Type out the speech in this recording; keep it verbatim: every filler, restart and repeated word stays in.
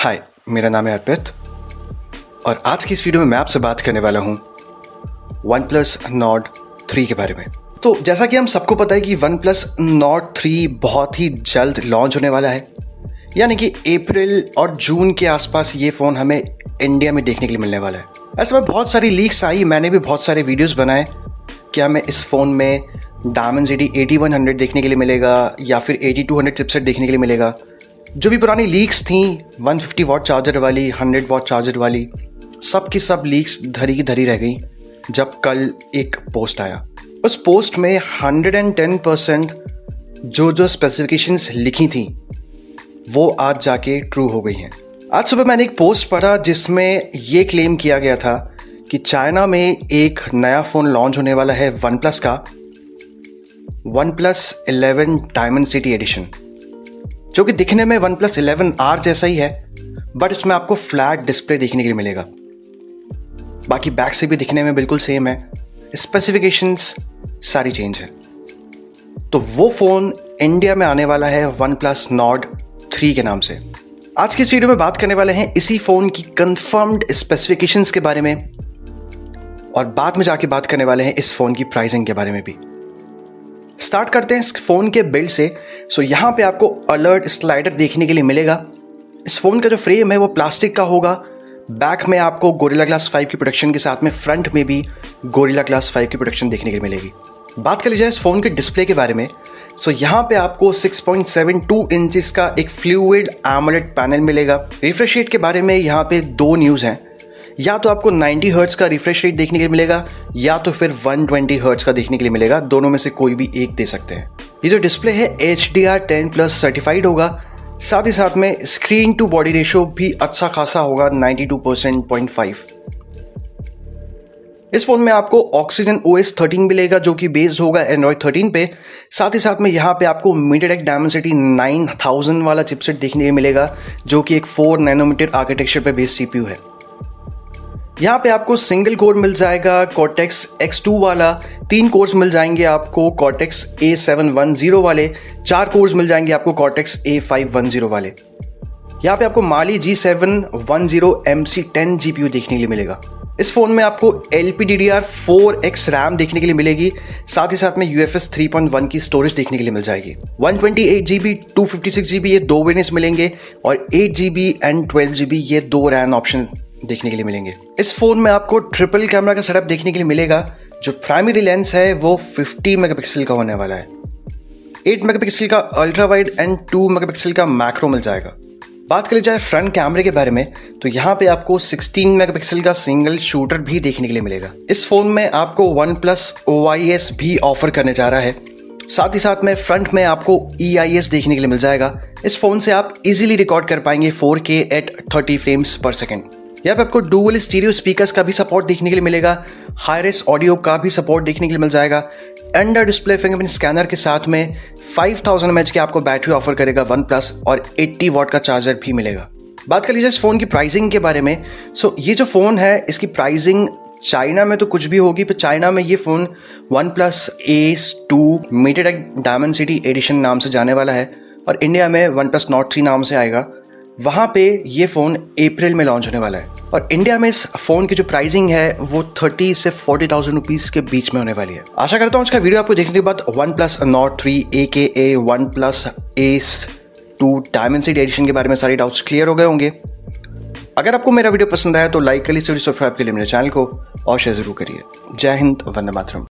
हाय, मेरा नाम है अर्पित और आज की इस वीडियो में मैं आपसे बात करने वाला हूँ वन प्लस नॉर्ड थ्री के बारे में। तो जैसा कि हम सबको पता है कि वन प्लस नॉर्ड थ्री बहुत ही जल्द लॉन्च होने वाला है, यानी कि अप्रैल और जून के आसपास ये फ़ोन हमें इंडिया में देखने के लिए मिलने वाला है। ऐसे में बहुत सारी लीक्स आई, मैंने भी बहुत सारे वीडियोस बनाए कि हमें इस फ़ोन में डायमेंसिटी एटी वन हंड्रेड देखने के लिए मिलेगा या फिर एटी टू हंड्रेड चिपसेट देखने के लिए मिलेगा। जो भी पुरानी लीक्स थी वन फिफ्टी वॉट चार्जर वाली, हंड्रेड वॉट चार्जर वाली, सब की सब लीक्स धरी की धरी रह गई जब कल एक पोस्ट आया। उस पोस्ट में हंड्रेड एंड टेन परसेंट जो जो स्पेसिफिकेशंस लिखी थी वो आज जाके ट्रू हो गई हैं। आज सुबह मैंने एक पोस्ट पढ़ा जिसमें ये क्लेम किया गया था कि चाइना में एक नया फ़ोन लॉन्च होने वाला है वन प्लस का, OnePlus eleven Dimensity edition, जो कि दिखने में वन प्लस इलेवन आर जैसा ही है, बट इसमें आपको फ्लैट डिस्प्ले देखने के लिए मिलेगा। बाकी बैक से भी दिखने में बिल्कुल सेम है, स्पेसिफिकेशंस सारी चेंज है। तो वो फ़ोन इंडिया में आने वाला है वन प्लस नॉर्ड थ्री के नाम से। आज की इस वीडियो में बात करने वाले हैं इसी फ़ोन की कंफर्म्ड स्पेसिफिकेशंस के बारे में और बाद में जाके बात करने वाले हैं इस फ़ोन की प्राइसिंग के बारे में भी। स्टार्ट करते हैं इस फ़ोन के बिल्ड से। सो यहाँ पे आपको अलर्ट स्लाइडर देखने के लिए मिलेगा। इस फ़ोन का जो फ्रेम है वो प्लास्टिक का होगा। बैक में आपको गोरिल्ला ग्लास फाइव की प्रोटेक्शन के साथ में फ्रंट में भी गोरिल्ला ग्लास फाइव की प्रोटेक्शन देखने के लिए मिलेगी। बात कर ली जाए इस फ़ोन के डिस्प्ले के बारे में, सो यहाँ पे आपको six point seven two inches का एक फ्लूइड एमोलेड पैनल मिलेगा। रिफ्रेश रेट के बारे में यहाँ पे दो न्यूज़ हैं, या तो आपको नाइंटी हर्ट्ज का रिफ्रेश रेट देखने के लिए मिलेगा या तो फिर वन ट्वेंटी हर्ट्ज का देखने के लिए मिलेगा। दोनों में से कोई भी एक दे सकते हैं। ये जो डिस्प्ले है H D R ten plus certified होगा, साथ ही साथ में स्क्रीन टू बॉडी रेशियो भी अच्छा खासा होगा, नाइंटी टू पॉइंट फाइव। इस फोन में आपको ऑक्सीजन ओ एस थर्टीन मिलेगा जो कि बेस्ड होगा एंड्रॉइड थर्टीन पे। साथ ही साथ में यहाँ पे आपको मीडियाटेक डायमेंसिटी नाइन थाउज़ेंड वाला चिपसेट देखने को मिलेगा जो कि एक फोर नैनोमीटर आर्किटेक्चर पे बेस्ड सीपीयू है। यहाँ पे आपको सिंगल कोर मिल जाएगा कॉर्टेक्स एक्स टू वाला, तीन कोर्स मिल जाएंगे आपको Cortex A seven one zero वाले, चार कोर्स मिल जाएंगे आपको Cortex A five one zero वाले। यहाँ पे आपको Mali G seven one zero M C ten GPU देखने के लिए मिलेगा। इस फोन में आपको L P D D R four X RAM देखने के लिए मिलेगी, साथ ही साथ में U F S three point one की स्टोरेज देखने के लिए मिल जाएगी। One twenty eight G B, two fifty six G B ये दो वेरिएंट्स मिलेंगे और eight G B and twelve G B ये दो रैम ऑप्शन देखने के लिए मिलेंगे। इस फोन में आपको ट्रिपल कैमरा का सेटअप देखने के लिए मिलेगा। जो प्राइमरी लेंस है वो फिफ्टी मेगापिक्सल का होने वाला है। एट मेगापिक्सल का ultra wide and two megapixel का मैक्रो मिल जाएगा। बात करी जाए फ्रंट कैमरे के बारे में, तो यहाँ पे आपको सिक्सटीन मेगापिक्सल का सिंगल शूटर भी देखने के लिए मिलेगा। इस फोन में आपको OnePlus O I S भी ऑफर करने जा रहा है। साथ ही साथ में फ्रंट में आपको ई आई एस देखने के लिए मिल जाएगा। इस फोन से आप इजीली रिकॉर्ड कर पाएंगे four K at thirty frames per second. यहाँ पे आपको डुअल स्टीरियो स्पीकर्स का भी सपोर्ट देखने के लिए मिलेगा। हाई-रेस ऑडियो का भी सपोर्ट देखने के लिए मिल जाएगा। अंडर डिस्प्ले फिंगरप्रिंट स्कैनर के साथ में five thousand M A H की आपको बैटरी ऑफर करेगा वन प्लस और एट्टी वॉट का चार्जर भी मिलेगा। बात कर लीजिए इस फ़ोन की प्राइसिंग के बारे में। सो ये जो फ़ोन है इसकी प्राइसिंग चाइना में तो कुछ भी होगी, पर चाइना में ये phone OnePlus S two MediaTek Dimensity edition नाम से जाने वाला है और इंडिया में वन प्लस नॉर्ड थ्री नाम से आएगा। वहाँ पे ये फ़ोन अप्रैल में लॉन्च होने वाला है और इंडिया में इस फ़ोन की जो प्राइसिंग है वो थर्टी से फोर्टी थाउजेंड रुपीज़ के बीच में होने वाली है। आशा करता हूँ आज का वीडियो आपको देखने के बाद OnePlus Nord three A के ए OnePlus S two Dimensity edition के बारे में सारे डाउट्स क्लियर हो गए होंगे। अगर आपको मेरा वीडियो पसंद आया तो लाइक करिए, सब्सक्राइब के लिए मेरे चैनल को और शेयर जरूर करिए। जय हिंद, वंदे मातरम।